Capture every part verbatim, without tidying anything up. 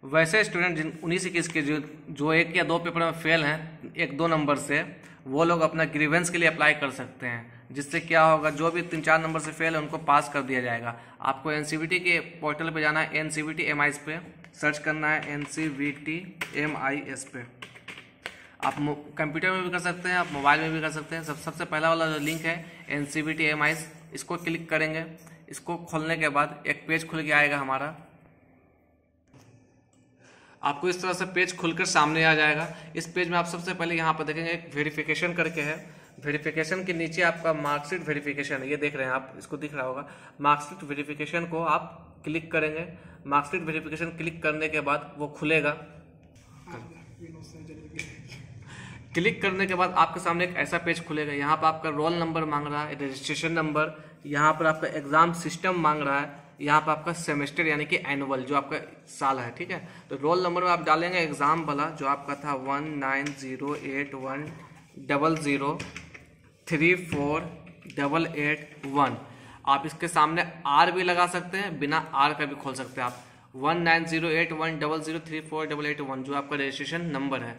वैसे स्टूडेंट जिन उन्हीं से किसके जो जो एक या दो पेपर में फेल हैं एक दो नंबर से, वो लोग अपना ग्रीवेंस के लिए अप्लाई कर सकते हैं, जिससे क्या होगा जो भी तीन चार नंबर से फेल है उनको पास कर दिया जाएगा। आपको एनसीवीटी के पोर्टल पे जाना है, एनसीवीटी एमआईएस पे सर्च करना है, एनसीवीटी एमआईएस पे। आप कंप्यूटर में भी कर सकते हैं, आप मोबाइल में भी कर सकते हैं। सब सबसे पहला वाला जो लिंक है एनसीवीटी एमआईएस, इसको क्लिक करेंगे। इसको खोलने के बाद एक पेज खुल के आएगा हमारा। आपको इस तरह से पेज खुलकर सामने आ जाएगा। इस पेज में आप सबसे पहले यहाँ पर देखेंगे एक वेरिफिकेशन करके है। वेरिफिकेशन के नीचे आपका मार्कशीट वेरिफिकेशन है, ये देख रहे हैं आप, इसको दिख रहा होगा। मार्कशीट वेरिफिकेशन को आप क्लिक करेंगे। मार्कशीट वेरिफिकेशन क्लिक करने के बाद वो खुलेगा। क्लिक करने के बाद आपके सामने एक ऐसा पेज खुलेगा। यहाँ पर आपका रोल नंबर मांग रहा है, रजिस्ट्रेशन नंबर, यहाँ पर आपका एग्जाम सिस्टम मांग रहा है, यहाँ पर आपका सेमेस्टर यानी कि एनुअल जो आपका साल है, ठीक है। तो रोल नंबर में आप डालेंगे एग्जाम वाला जो आपका था one nine zero eight one double zero three four double eight one. आप इसके सामने आर भी लगा सकते हैं, बिना आर का भी खोल सकते हैं आप। One nine zero eight one double zero three four double eight one जो आपका रजिस्ट्रेशन नंबर है।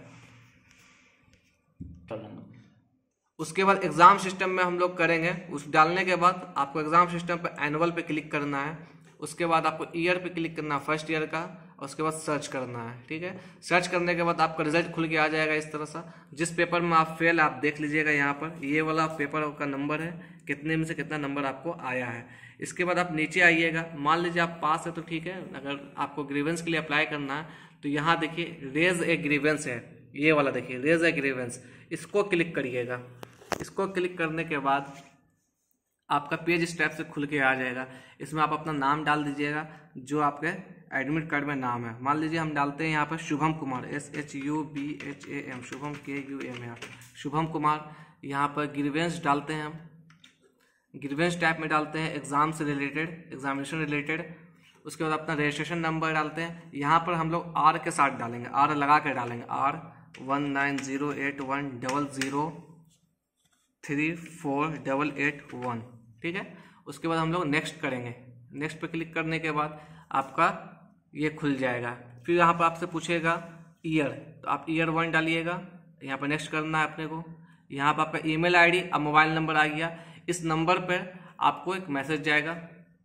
उसके बाद एग्जाम सिस्टम में हम लोग करेंगे। उस डालने के बाद आपको एग्जाम सिस्टम पे एनुअल पे क्लिक करना है। उसके बाद आपको ईयर पे क्लिक करना है, फर्स्ट ईयर का, और उसके बाद सर्च करना है, ठीक है। सर्च करने के बाद आपका रिजल्ट खुल के आ जाएगा इस तरह से। जिस पेपर में आप फेल आप देख लीजिएगा, यहाँ पर ये वाला पेपर का नंबर है, कितने में से कितना नंबर आपको आया है। इसके बाद आप नीचे आइएगा। मान लीजिए आप पास है तो ठीक है, अगर आपको ग्रीवेंस के लिए अप्लाई करना है तो यहाँ देखिए रेज ए ग्रीवेंस है, ये वाला देखिए रेज ए ग्रीवेंस, इसको क्लिक करिएगा। इसको क्लिक करने के बाद आपका पेज इस टाइप से खुल के आ जाएगा। इसमें आप अपना नाम डाल दीजिएगा जो आपके एडमिट कार्ड में नाम है। मान लीजिए हम डालते हैं यहाँ पर Shubham Kumar, S H U B H A M, Shubham के you M A, Shubham Kumar. यहाँ पर ग्रीवेंस डालते हैं हम, ग्रीवेंस टाइप में डालते हैं एग्जाम से रिलेटेड, एग्जामिनेशन रिलेटेड। उसके बाद अपना रजिस्ट्रेशन नंबर डालते हैं। यहाँ पर हम लोग आर के साथ डालेंगे, आर लगा कर डालेंगे, R one nine zero eight one double zero three four double eight one, ठीक है। उसके बाद हम लोग नेक्स्ट करेंगे। नेक्स्ट पे क्लिक करने के बाद आपका ये खुल जाएगा। फिर यहाँ पर आपसे पूछेगा ईयर, तो आप ईयर वन डालिएगा। यहाँ पर नेक्स्ट करना है अपने को। यहाँ पर आपका ईमेल आईडी और मोबाइल नंबर आ गया। इस नंबर पर आपको एक मैसेज जाएगा।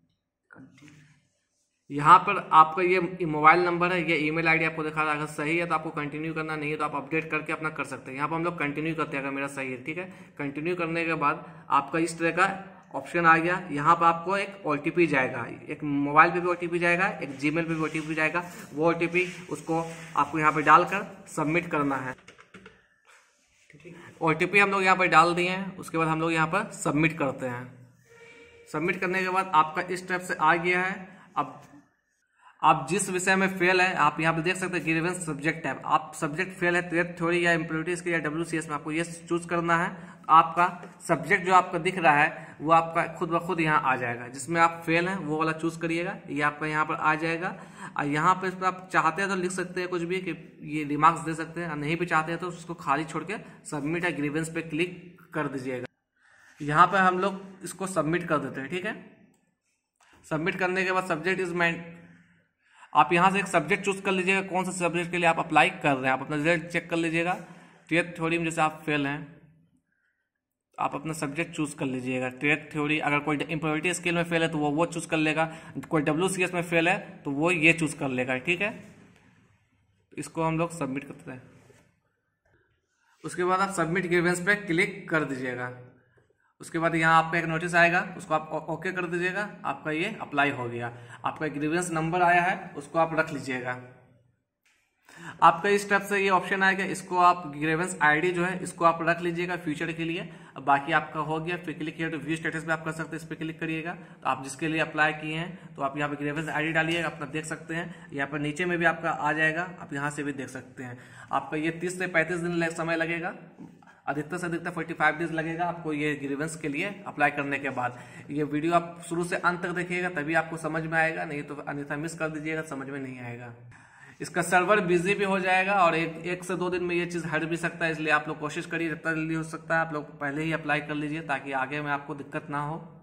यहाँ पर आपका ये मोबाइल नंबर है, ये ईमेल आईडी आपको दिखा रहा है। अगर सही है तो आपको कंटिन्यू करना, नहीं है तो आप अपडेट करके अपना कर सकते हैं। यहाँ पर हम लोग कंटिन्यू करते हैं अगर मेरा सही है, ठीक है। कंटिन्यू करने के बाद आपका इस तरह का ऑप्शन आ गया। यहाँ पर आपको एक ओटीपी जाएगा, एक मोबाइल पे भी ओटीपी जाएगा, एक जीमेल पे भी ओटीपी जाएगा। वो ओटीपी उसको आपको यहाँ पर डालकर सबमिट करना है। ओटीपी हम लोग यहाँ पर डाल दिए हैं। उसके बाद हम लोग यहाँ पर सबमिट करते हैं। सबमिट करने के बाद आपका इस टाइप से आ गया है। अब आप जिस विषय में फेल है, आप यहाँ पे देख सकते हैं ग्रीवेंस सब्जेक्ट टैब। आप सब्जेक्ट फेल है ट्रेड थ्योरी या इम्प्योरिटीज के या डब्ल्यूसीएस में, आपको ये चूज करना है। आपका सब्जेक्ट जो आपका दिख रहा है वो आपका खुद ब खुद यहाँ आ जाएगा। जिसमें आप फेल हैं वो वाला चूज करिएगा, ये आपका यहाँ पर आ जाएगा। और यहाँ पर इस पर आप चाहते हैं तो लिख सकते हैं कुछ भी, कि ये रिमार्क्स दे सकते हैं। और नहीं भी चाहते हैं तो उसको खाली छोड़ के सबमिट या ग्रीवेंस पे क्लिक कर दीजिएगा। यहाँ पर हम लोग इसको सबमिट कर देते हैं, ठीक है। सबमिट करने के बाद सब्जेक्ट इज माइंड, आप यहाँ से एक सब्जेक्ट चूज कर लीजिएगा, कौन सा सब्जेक्ट के लिए आप अप्लाई कर रहे हैं। आप अपना रिजल्ट चेक कर लीजिएगा। ट्रेड थ्योरी में जैसे आप फेल हैं, आप अपना सब्जेक्ट चूज कर लीजिएगा। ट्रेड थ्योरी, अगर कोई इम्प्योरिटी स्किल में फेल है तो वो वो चूज कर लेगा। कोई डब्ल्यूसीएस में फेल है तो वो ये चूज कर लेगा, ठीक है। इसको हम लोग सबमिट करते हैं। उसके बाद आप सबमिट ग्रीवेंस पे क्लिक कर दीजिएगा। उसके बाद यहाँ आपका एक नोटिस आएगा, उसको आप ओके कर दीजिएगा। आपका ये अप्लाई हो गया। आपका ग्रीवेंस नंबर आया है, उसको आप रख लीजिएगा। आपका इस टाइप से ये ऑप्शन आएगा, इसको आप ग्रीवेंस आईडी जो है इसको आप रख लीजिएगा फ्यूचर के लिए। अब बाकी आपका हो गया। फिर क्लिक किया तो व्यू स्टेटस पे आप कर सकते हैं, इस पर क्लिक करिएगा। तो आप जिसके लिए अप्लाई किए हैं तो आप यहाँ पे ग्रीवेंस आईडी डालिएगा, अपना देख सकते हैं। यहाँ पर नीचे में भी आपका आ जाएगा, आप यहाँ से भी देख सकते हैं। आपका ये तीस से पैंतीस दिन समय लगेगा, अधिकतर से अधिकतर पैंतालीस डेज लगेगा आपको ये ग्रीवेंस के लिए अप्लाई करने के बाद। ये वीडियो आप शुरू से अंत तक देखिएगा तभी आपको समझ में आएगा, नहीं तो अन्यथा मिस कर दीजिएगा, समझ में नहीं आएगा। इसका सर्वर बिजी भी हो जाएगा और एक एक से दो दिन में ये चीज़ हट भी सकता है, इसलिए आप लोग कोशिश करिए जितना जल्दी हो सकता है आप लोग पहले ही अप्लाई कर लीजिए ताकि आगे में आपको दिक्कत ना हो।